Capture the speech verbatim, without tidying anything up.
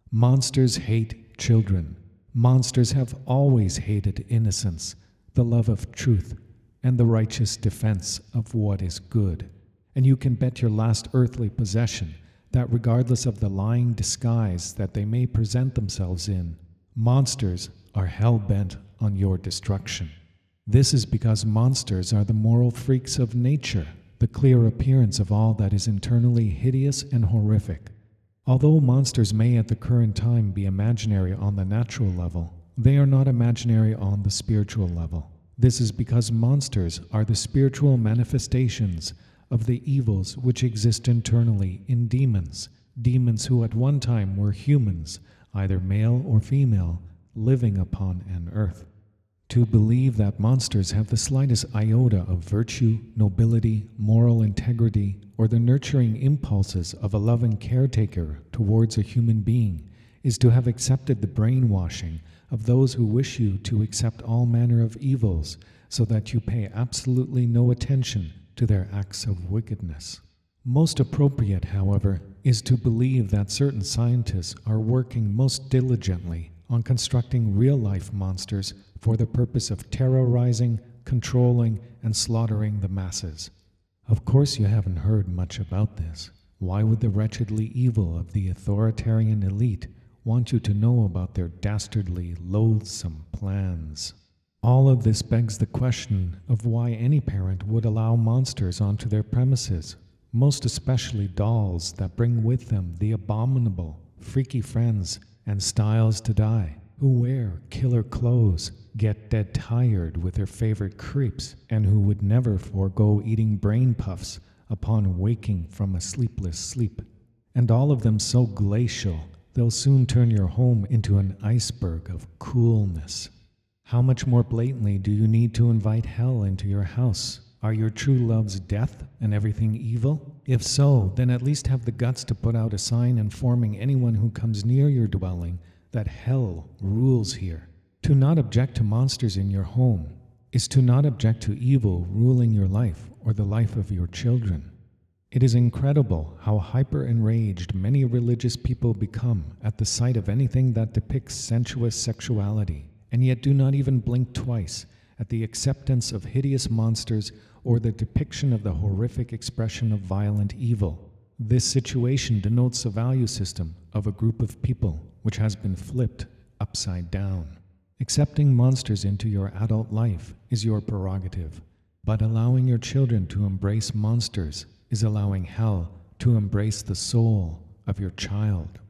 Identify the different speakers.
Speaker 1: Monsters hate children. Monsters have always hated innocence, the love of truth, and the righteous defense of what is good. And you can bet your last earthly possession that regardless of the lying disguise that they may present themselves in, monsters are hell-bent on your destruction. This is because monsters are the moral freaks of nature, the clear appearance of all that is internally hideous and horrific. Although monsters may at the current time be imaginary on the natural level, they are not imaginary on the spiritual level. This is because monsters are the spiritual manifestations of the evils which exist internally in demons, demons who at one time were humans, either male or female, living upon an earth. To believe that monsters have the slightest iota of virtue, nobility, moral integrity, or the nurturing impulses of a loving caretaker towards a human being is to have accepted the brainwashing of those who wish you to accept all manner of evils so that you pay absolutely no attention to their acts of wickedness. Most appropriate, however, is to believe that certain scientists are working most diligently on constructing real-life monsters for the purpose of terrorizing, controlling, and slaughtering the masses. Of course you haven't heard much about this. Why would the wretchedly evil of the authoritarian elite want you to know about their dastardly, loathsome plans? All of this begs the question of why any parent would allow monsters onto their premises, most especially dolls that bring with them the abominable, freaky friends and styles to die, who wear killer clothes, get dead tired with their favorite creeps, and who would never forego eating brain puffs upon waking from a sleepless sleep. And all of them so glacial, they'll soon turn your home into an iceberg of coolness. How much more blatantly do you need to invite hell into your house? Are your true loves death and everything evil? If so, then at least have the guts to put out a sign informing anyone who comes near your dwelling that hell rules here. To not object to monsters in your home is to not object to evil ruling your life or the life of your children. It is incredible how hyper-enraged many religious people become at the sight of anything that depicts sensuous sexuality, and yet do not even blink twice at the acceptance of hideous monsters or the depiction of the horrific expression of violent evil. This situation denotes a value system of a group of people which has been flipped upside down. Accepting monsters into your adult life is your prerogative, but allowing your children to embrace monsters is allowing hell to embrace the soul of your child.